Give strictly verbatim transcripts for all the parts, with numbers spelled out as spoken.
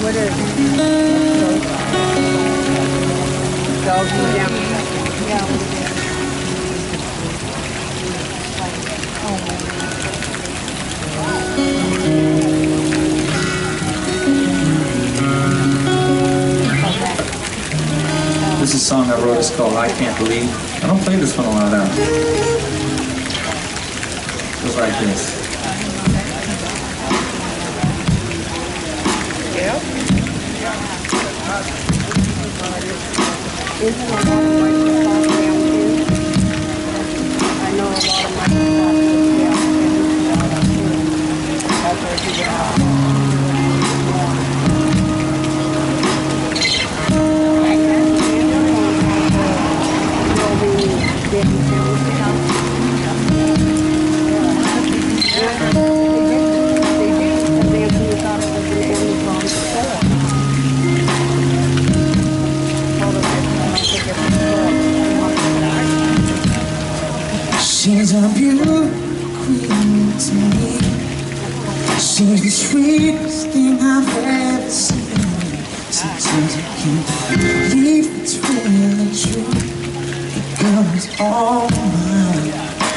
This is a song I wrote. It's called I Can't Believe. I don't play this one a lot out. It goes like this. She's a beautiful queen to me. She's the sweetest thing I've ever seen. Sometimes I can't believe it's really true. The girl is all mine.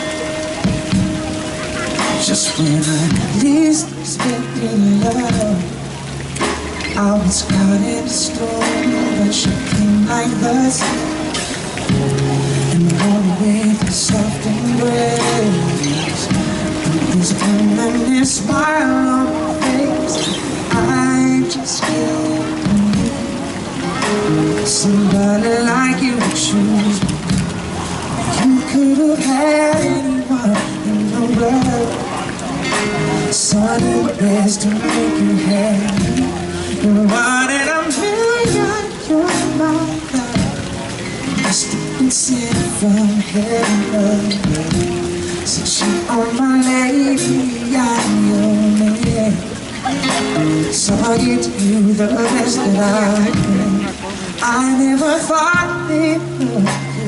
Just when I least expected love, I was caught in a storm, but she came like the sea. And the morning with a soft embrace, and this permanent smile on my face. I just can't believe somebody like you would choose me. You could have had anyone in the world. Saw you best to make you happy. You wanted a million, you're my love. Must have been sent from heaven above. Since you are my lady, I'm your man. So I give to you the best that I can. I never thought it would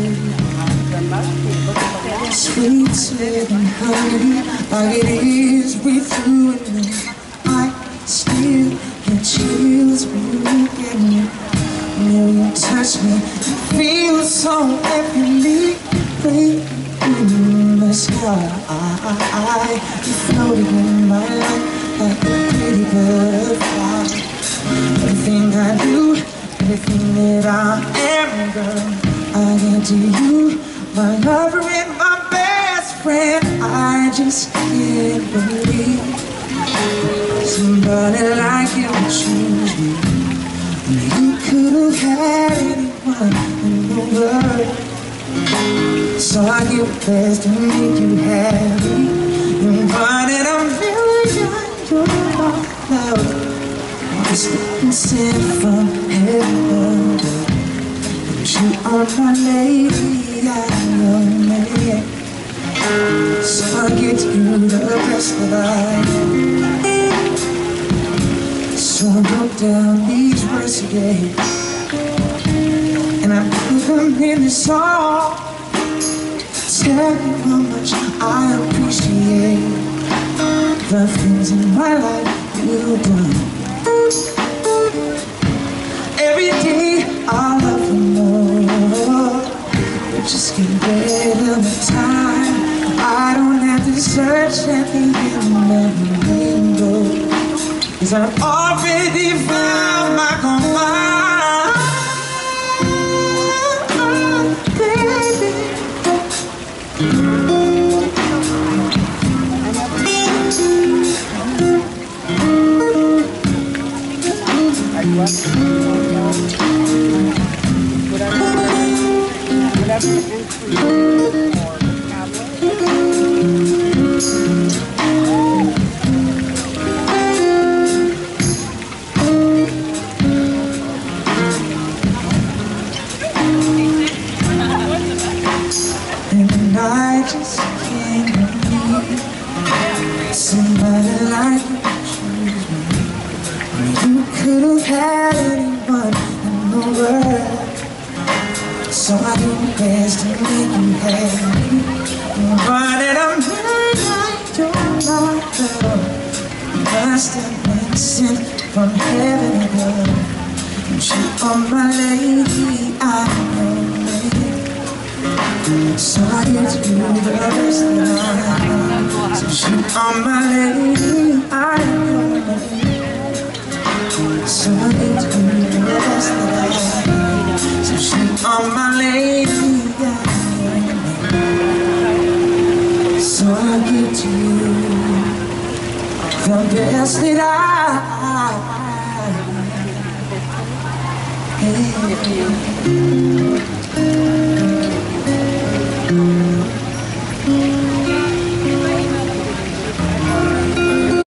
be sweet, sweet and honey, like it is with you and me. I still get chills when you look at me. When you touch me, you feel so heavenly. Way in the sky, you floated in my life like a pretty butterfly. Everything I do, everything that I am, girl, I get to you, my lover and my best friend. I just can't believe somebody like you would choose me. You could have had anyone in the world. So I give best to make you happy. You wanted a million, you're my love. Must have been sent from heaven. And you are my lady, I'm your man. So I give to you the best that I can. So I wrote down these words today, and I put them in this song. Tell you how much I appreciate the things in my life you've done. Every day I love you more. You just get better with time. I don't have to search at the end of the window, 'cause I've already found my combine, baby. And I just can't believe somebody like you choose me. You could have had anyone in the world. So I do my best to make you happy. Wanted a million, you're my love. Must have been sent from heaven above. You are my lady, I know it. So I get to do the rest of the night. So you are my lady, I know it. So I get to do the rest of the night. So you are my lady, I know it. So I give to you the best that I have.